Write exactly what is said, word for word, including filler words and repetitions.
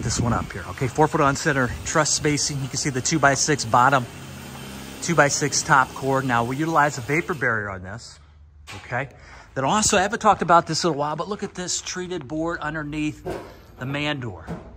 this one up here. Okay, four foot on center truss spacing. You can see the two by six bottom, two by six top cord. Now we utilize a vapor barrier on this. Okay. Then also, I haven't talked about this in a while, but look at this treated board underneath the man door.